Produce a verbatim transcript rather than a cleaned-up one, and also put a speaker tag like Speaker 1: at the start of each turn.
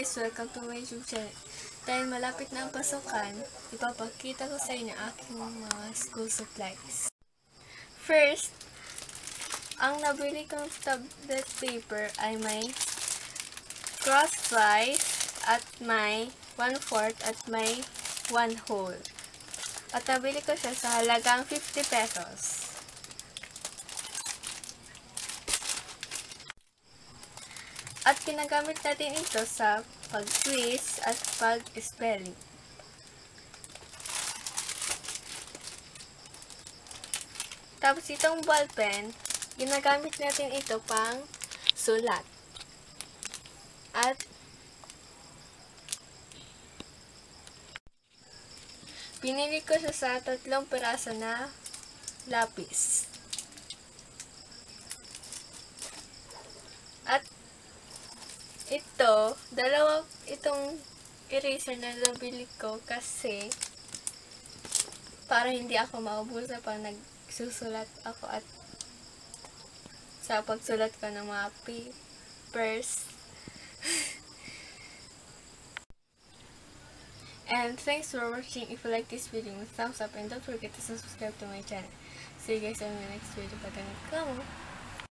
Speaker 1: guys! Welcome to my YouTube channel. Dahil malapit na ang pasukan, ipapakita ko sa inyo aking mga school supplies. First, ang nabili kong tablet paper ay may crosswise at may one-fourth at may one whole. At nabili ko siya sa halagang fifty pesos. At ginagamit natin ito sa pag-quiz at pag-spelling. Tapos itong ballpen, ginagamit natin ito pang sulat. At pinili ko siya sa tatlong piraso na lapis. At ito, dalawa itong eraser na nabili ko kasi para hindi ako maubusan pag nagsusulat ako at sa pagsulat ko ng mga papers. And thanks for watching. If you like this video, thumbs up and don't forget to subscribe to my channel. See you guys on the next video. Patangit ka mo!